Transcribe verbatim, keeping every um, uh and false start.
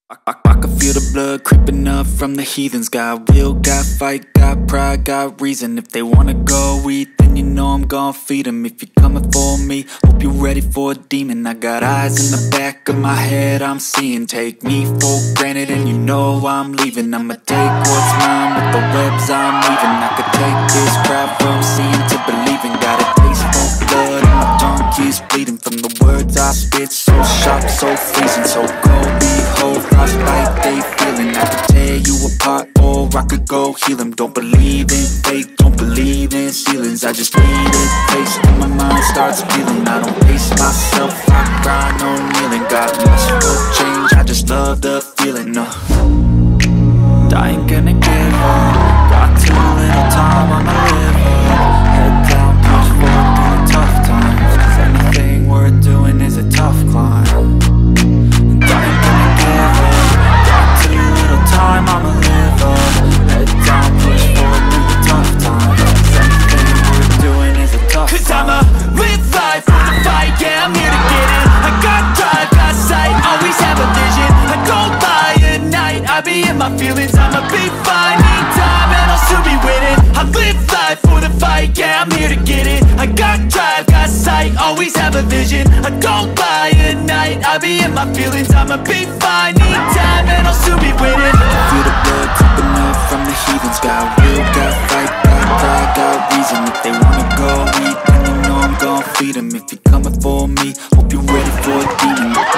I, I, I can feel the blood creeping up from the heathens. Got will, got fight, got pride, got reason. If they wanna go eat, then you know I'm gon' feed them. If you're coming for me, hope you're ready for a demon. I got eyes in the back of my head, I'm seeing. Take me for granted and you know I'm leaving. I'ma take what's mine with the webs I'm weaving. I could take this crowd from seeing to believing. Got a taste for blood and my tongue keeps bleeding from the words I spit. So sharp, so freezing, so cold, behold, frostbite they feeling. I could tear you apart or I could go heal them. Don't believe in fate, don't believe in ceilings. I just need a taste and my mind starts feeling. I don't pace myself, I grind on kneeling. Got lust for change, I just love the feeling. No, I ain't gonna give up. Got too little time, I'ma live up. Head down, push forward through the tough times. Cause anything worth doing is a tough climb. And I ain't gonna give up. Got too little time, I'ma live up. Head down, push forward through the tough times. Cause anything worth doing is a tough climb. Cause I'ma live life for the fight, yeah, I'm here to get it. I got drive, got sight, always have a vision. I don't lie at night, I be in my feelings. I'ma be fine, need time and I'll soon be winning. I live life for the fight, yeah, I'm here to get it. I got drive, got sight, always have a vision. I don't lie at night, I be in my feelings. I'ma be fine, need time and I'll soon be winning. I can feel the blood creeping up from the heathens. Got will, got fight, got pride, got reason. If they wanna go eat, then you know I'm gon' feed them. If you're coming for me, hope you're ready for a demon.